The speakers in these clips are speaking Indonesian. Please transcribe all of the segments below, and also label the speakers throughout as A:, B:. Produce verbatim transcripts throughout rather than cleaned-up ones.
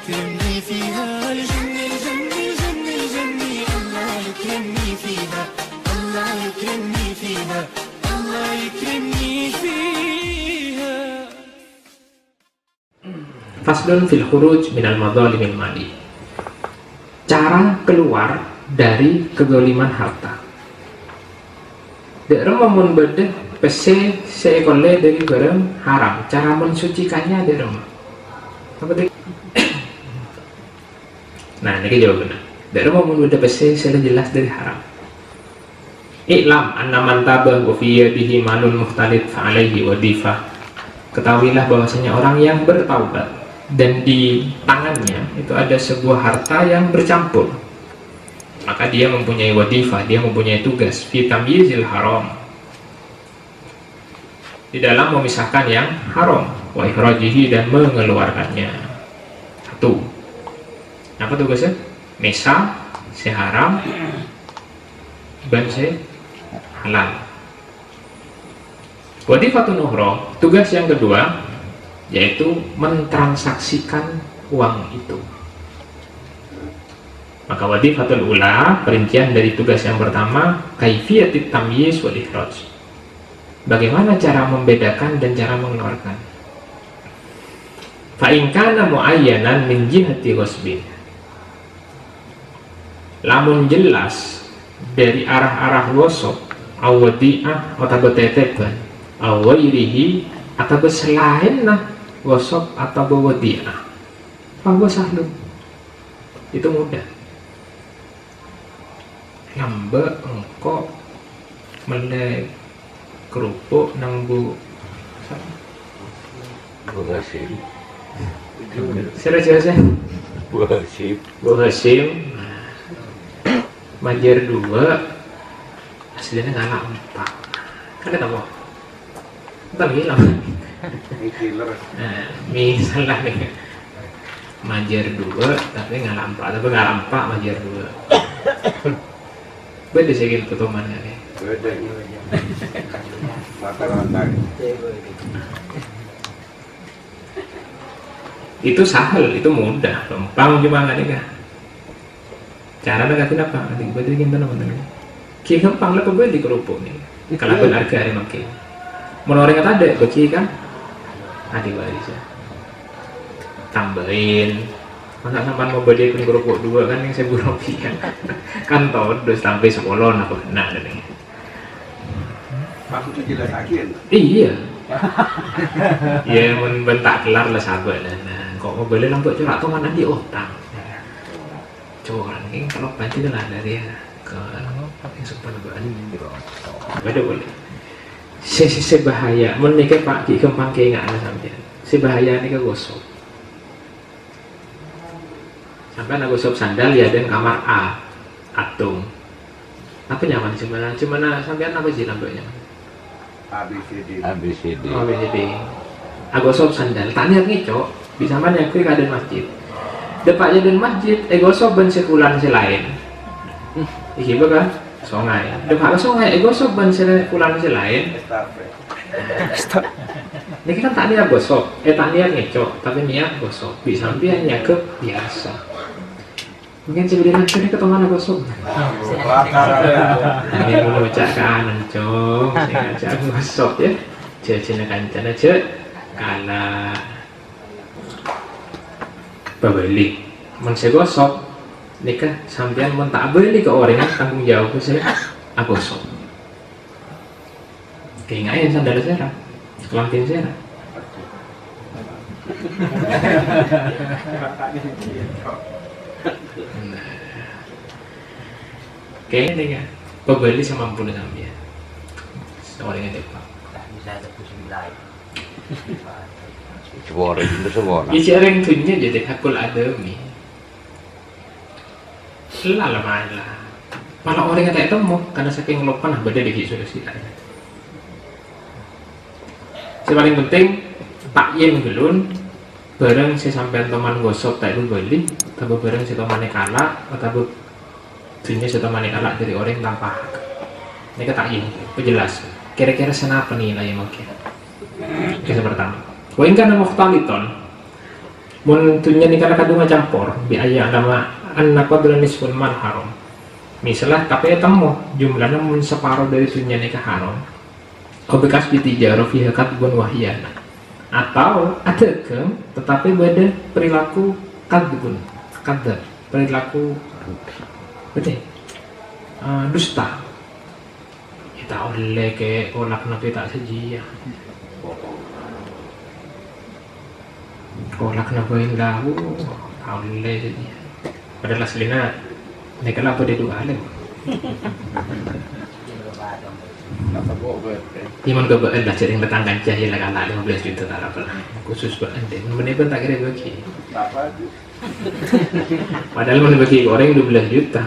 A: يكرمني فيها الجنة الجنة الجنة الجنة الله يكرمني فيها الله يكرمني فيها الله يكرمني فيها.
B: Faslun fil khuruj minal madzalimil mali. Cara keluar dari kezaliman harta. Dek rumah bedah pese seekole dari barang haram. Cara mensucikannya dek rumah. Apa dek? Nah, ini jawabannya. Dek rumah bedah pese sudah jelas dari haram. Iklam anna man tabah wa fi yadihi malun muhtalit fa alaihi wadifah. Ketahuilah bahwasanya orang yang bertaubat dan di tangannya itu ada sebuah harta yang bercampur, maka dia mempunyai wadifah, dia mempunyai tugas fi tamyizil haram, di dalam memisahkan yang haram, wa ikhrajihi, dan mengeluarkannya. Satu, apa tugasnya? Mesa, se haram, dan se halal. Wadifatun ukhra, tugas yang kedua yaitu mentransaksikan uang itu. Maka wadifatul ula, perincian dari tugas yang pertama, kaifiyatit tamyiz wal ikhraj. Bagaimana cara membedakan dan cara mengeluarkan. Fa in kana muayyanan min jihati ghasbin. Lamun jelas dari arah-arah gosok, awadi'ah atau teteban, awairihi atau selain nah gosok atau bawadi'ah, bahwa sahlum itu mudah. Lambe engkau melek kerupuk nang bu
C: Hasim,
B: serasa
C: Bu Hasim,
B: Bu Hasim majer dua hasilnya ngalah empat kan kata apa? Kita hilang. Nah, misalnya nih majer dua tapi ngalah empat, tapi ngalah empat majer dua. Beda sih gitu temannya nih.
C: beda mata-mata.
B: Itu sahel, itu mudah, gampang cuma nggak nih kah? Cara negatif apa? Nanti beda gimana teman-teman? Ki gampang lah pembeli kerupuk nih. Kalau pun harga hari makin. Menoreng kata ada bagi kan? Adik waris ya. Tambahin. Masa sampai mau beli pun kerupuk dua kan yang seribu rupiah kan tau udah sampai sepuluh apa enak nih.
C: Maksudnya jelas akhir.
B: Iya. Ya men bentak kelar lah sahabat. Nah, kok mau beli lampu corak tuh mana di otak. Corak ini kalau banci lah dari ya ke yang sepan bahan ini. Beda boleh. Se se bahaya. Menikah Pak Ki kempang ke nggak ada sampean. Se bahaya ini ke gosok. Sampai nak gosok sandal ya dan kamar A atung. Apa nyaman cuma cuma sampean apa sih nampaknya?
C: A B C D.
D: A B C D.
B: Oh, A B C D. Aku gosok sandal. Tanya ngicok. Bisa mana yang kiri kaden masjid. Depaknya dan masjid. Eh gosok ben sekulan selain. Iki kan? Songai. Depak songai. Eh gosok ben sekulan selain.
C: Estafet.
B: Ini kan tak niat gosok. Eh tak niat ngicok. Tapi niat gosok. Bisa sampai ke biasa. Mungkin sebenarnya nanti ketemu mana gosok. Ini mau baca kanan cong, saya ngajak gosok ya. Cina kancana cek kala babeli. Men saya gosok, nikah sampean men tak beli ke orang tanggung jawab saya. Aku gosok. Kayaknya sandal saya, kelampian saya. Oke, ini kan pembeli sama mampu sampai orangnya tepat.
E: Bisa tebus wilayah.
D: Suara itu semua.
B: Isi orang tunya jadi hakul adami. Selalu malah. Malah orang yang tak temu karena saking lupa nah beda di sudah silai. Yang paling penting tak yen gelun barang saya sampai teman gosok tak itu beli, tapi barang saya temannya kalah atau dunia saya temannya kalah dari orang tanpa hak. Ini kata ini penjelas. Kira-kira senapa nih lah yang mungkin. Kisah pertama. Wain kana mukhtaliton. mun tunya nikah kadung campur bi aya nama anak qadra nisful mal haram. Misalnya tapi temu jumlahnya mun separuh dari tunya nikah haram. Kau bekas bitijaro fiha kadbun wahyana. Atau ada ke tetapi beda perilaku kadbun, kadab, perilaku betul. Uh, dusta. Kita oleh ke olak nabi tak seji ya. Olak nabi lahu oleh seji. Padahal aslinya mereka apa dia dua alim. Iman ke bahan lah cering tetangga jahil lah kalah lima belas juta tak apa lah. Khusus bahan deh. Mana pun tak kira bagi. Padahal mana bagi orang dua belas juta.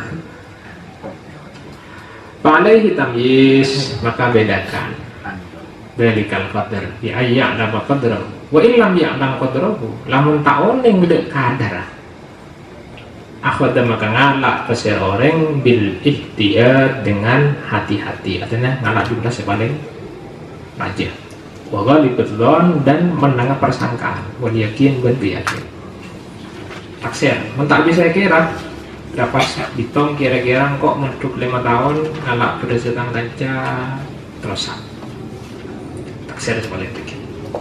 B: Alaihi tamyiz, maka bedakan belikal qadar bi ayya la qadrahu wa illam ya'lam qadrahu lamun taon yang gede kadar akhwada maka ngalak pesir orang bil ihtiyar dengan hati-hati, artinya ngalak jumlah sepaling raja wa ghalibul dzan dan menangah persangkaan wal yakin dan yakin taksir mun tak bisa kira dapat ditong kira-kira kok menduk lima tahun ngalak berdasarkan kaca terusan taksir seperti itu.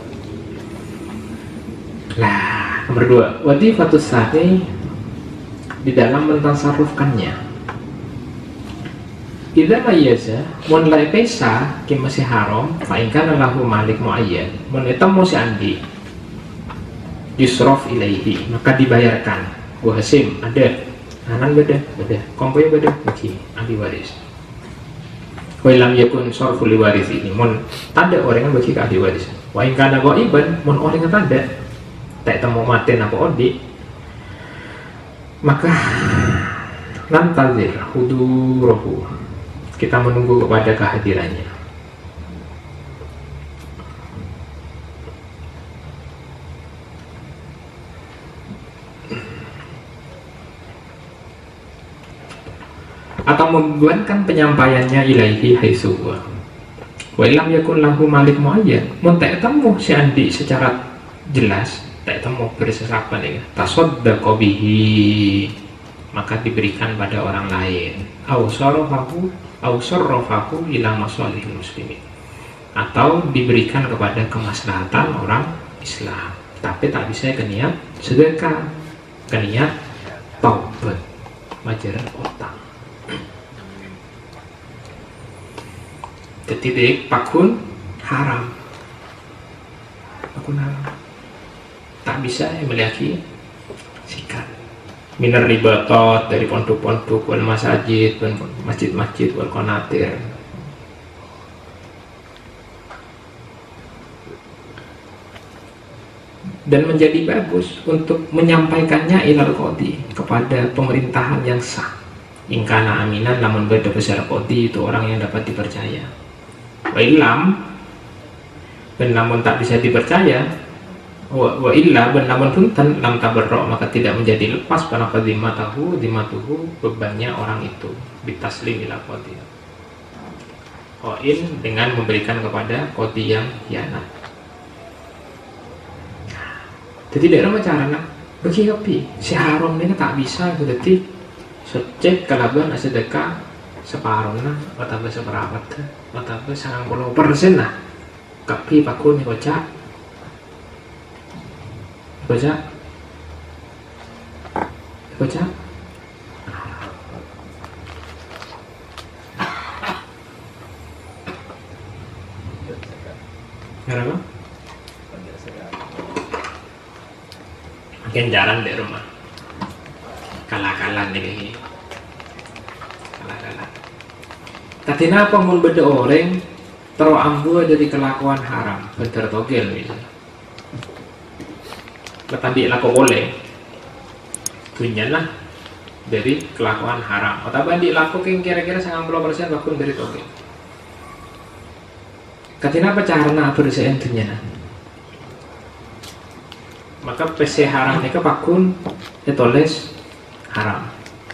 B: Lah nomor dua wadifatus sani di dalam mentasarrufkannya idza mayyaza mun la pesa ki masih haram fa in kana lahu malik muayyan mun eta masih andi yusraf ilaihi maka dibayarkan wa hasim ada anan beda, beda, komponya beda, bagi ahli waris. Wa'ilam yakun sorfu li waris ini, mon tanda orang yang bagi ke ahli waris. Wa'in kana go'iban, mon orang yang tanda, tak temu maten apa odi, maka nantazir hudurohu, kita menunggu kepada kehadirannya. Atau membuatkan penyampaiannya ilaihi haitsu wa illam yakun lahu malik muayyan mun tak temu si andi secara jelas tak temu bersesapan ya tasaddaqa bihi maka diberikan pada orang lain au sarafahu au sarrafahu ila masalihil muslimin atau diberikan kepada kemaslahatan orang Islam tapi tak bisa ke niat sedekah ke niat taubat majaran otak. Ketitik pakun haram, pakun haram, tak bisa yang memiliki sikat. Minar ribatot dari pondok-pondok, wal masajid, masjid-masjid, wal konatir. Dan menjadi bagus untuk menyampaikannya ilal qadi kepada pemerintahan yang sah. Ingkana aminan namun beda besar qadi itu orang yang dapat dipercaya. Wa illam ben namun tak bisa dipercaya wa, wa illa ben namun punten lam tabarro maka tidak menjadi lepas pada qadimatahu dimatuhu bebannya orang itu bitaslim ila qadi qain dengan memberikan kepada qadi yang hianat. Jadi daerah macam mana bagi kopi si haram ini tak bisa berarti secek kalaban sedekah separuhnya atau seberapa atau sangat puluh persen lah tapi pakun baca baca baca kenapa makin jarang di rumah kalah-kalah nih kalah-kalah. Tapi kenapa mun beda orang terambu dari kelakuan haram, bener togel misalnya. Tetapi laku boleh, tunyalah dari kelakuan haram. Atau bandi laku yang kira-kira sembilan puluh persen bakun dari togel. Kenapa caranya bersihin tunyana? Maka P C haram ini bakun ditulis haram.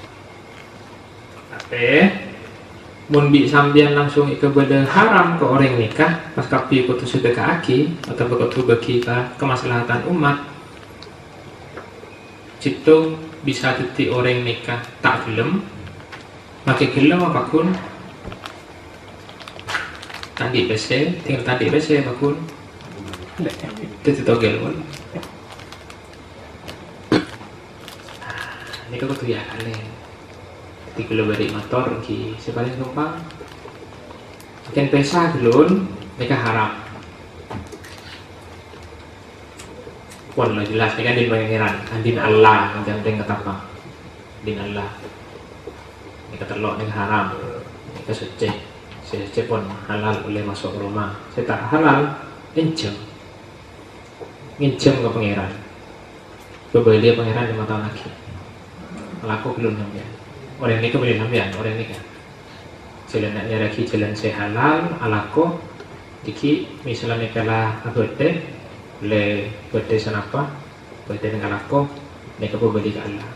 B: Tapi mun bi sambian langsung kepada haram ke orang nikah pas kapi kutu sedekah aki atau kutu bagi ke kemaslahatan umat citung bisa titik orang nikah tak gelem, makai gelem apapun, tadi P C, tinggal tadi P C apapun, itu togel pun. Ini kau tuh ya kalian, ketika lo balik motor ki, sepaling numpang, makin pesa gelun, mereka harap. Pun lo jelas ni kan din pangeran, andin Allah yang gandeng ketapa, din Allah. Ni ketelok ni haram, ni kesuci, suci pun halal boleh masuk rumah. Saya tak halal, injem, injem ke pangeran. Berbeli dia pangeran lima tahun lagi. Laku belum sampai. Orang ni boleh sampai, orang ni kan. Jalan nak nyaraki jalan saya halal, alaku, diki misalnya kalah abode. Boleh berdaya senapa, berdaya dengan aku, mereka pun berdaya ke Allah.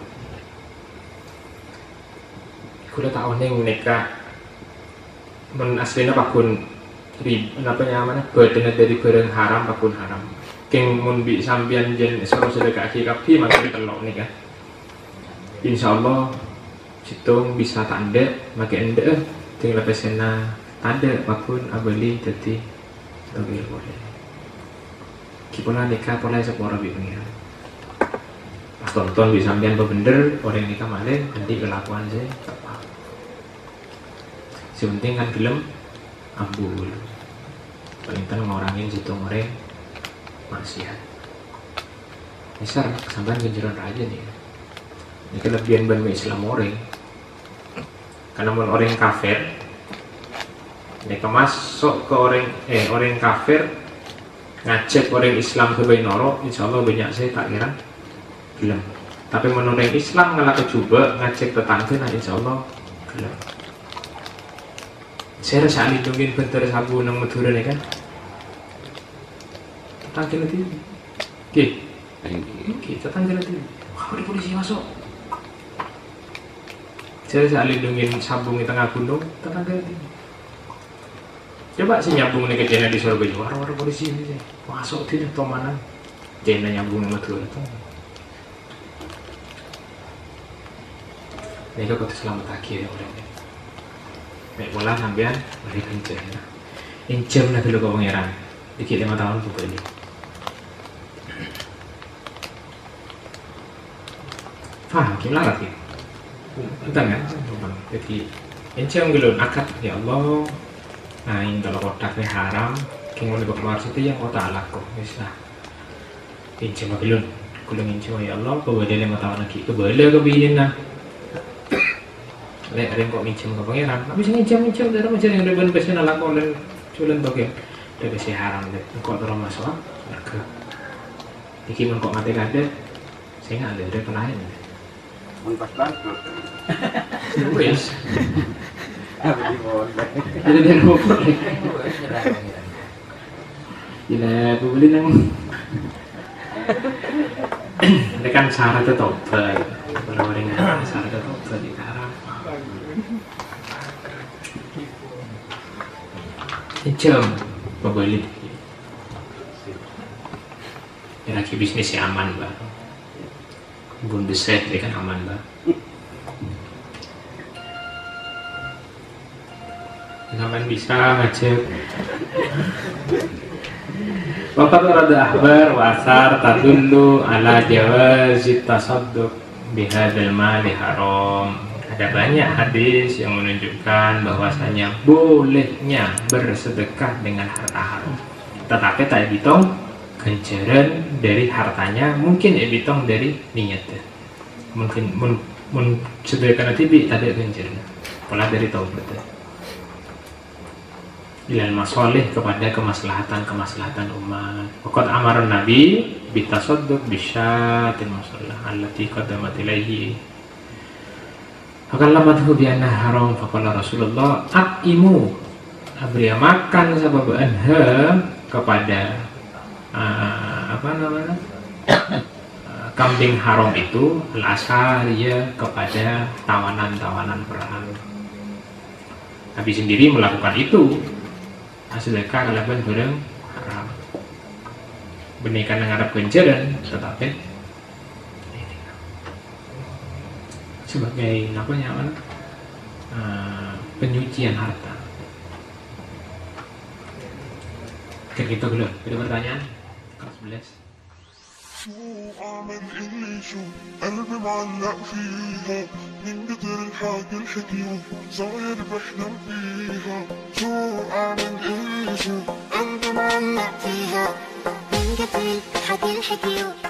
B: Kuda tak oning mereka men aslinya pakun rib, apa namanya, berdaya dari barang haram pakun haram. Keng mun bi sambian jen suruh sedekah akhir kapi maka ditelok ni kan. Insyaallah situng bisa tanda, maka ende tinggal pesena tanda pakun abeli tadi tabil boleh. Kipola nikah pola sepuluh lebih pengiran. Pas tonton bisa sampean bener orang nikah malah nanti kelakuan saya apa. Sepenting kan film ambul. Paling kan ngorangin situ ngoreng maksiat. Misal sampean kejuran aja nih. Ini kelebihan ban Islam orang. Karena mau orang kafir, mereka masuk ke orang eh orang kafir ngajak orang Islam ke Bainoro, insya Allah banyak saya tak kira gelem. Tapi menurut orang Islam ngalah coba ngajak tetangga, nah insya Allah gelem. Saya rasa lindungin bentar sabu nang Madura nih kan. Tetangga nanti, oke, oke tetangga nanti. Wah, ada polisi masuk. Saya rasa lindungin sabung di tengah gunung, tetangga nanti. Coba sih nyambung nih ke Jena di Surabaya, orang-orang polisi ini sih masuk tidak tahu mana Jena nyambung sama Madura itu. Ini kau tuh selamat akhir ya orangnya. Baik bola sampean beri kenceng. Incem lah dulu kau pangeran, dikit lima tahun tuh beli. Faham gimana lagi? Entah kan? Jadi incem gelun akad ya Allah. Nah ini kalau kotaknya haram, keng mau keluar situ yang kota laku, mislah. Incem belum, kulung incem ya Allah, bawa dia lima tahun lagi, kebalik kebihin nah. Lek ada yang kok incem ke pangeran, habis incem incem dari macam yang udah berbeza laku dan culen toge, udah besi haram deh, kok terus masuk, mereka. Iki kok mati ada, saya nggak ada ada penahan.
C: Pas bangkrut.
B: Wes.
C: Jadi boleh.
B: Jadi dia mau boleh. Gila, aku beli nang. Ini kan syarat tobat. Kalau orang yang syarat tobat di haram. Incem, pembeli. Ya lagi bisnisnya aman, Mbak. Bundeswehr dia kan aman, Mbak. Sampai bisa ngajak Waqad warada akhbar wa asar tadullu ala jawazi tasadduq bihadzal mali haram. Ada banyak hadis yang menunjukkan bahwasanya bolehnya bersedekah dengan harta haram. Tetapi tak dihitung ganjaran dari hartanya, mungkin dihitung dari niatnya. Mungkin mun, mun sedekah nanti tak ada ganjaran. Pola dari taubat. Ilal masoleh kepada kemaslahatan-kemaslahatan umat. Waqad amara Nabi bitasadduq bisyatil masallah allati qaddamat ilaihi. Fakallamathu bi anna haram faqala Rasulullah aqimu abria makan sabab anha kepada uh, apa namanya? uh, kambing haram itu al-asariya kepada tawanan-tawanan perang. Nabi sendiri melakukan itu. Sedekah kalaban barang haram. Benekan ngarep ganjaran tetapi sebagai apa namanya uh, penyucian harta. Kayak gitu dulu. Ada pertanyaan? kelas sebelas.
D: شو أعمل اللي شو قلبي معلق فيها من كتر الحاجة الحكيوة صاير بحلم فيها شو أعمل اللي شو
E: قلبي معلق فيها من كتر الحكي الحكي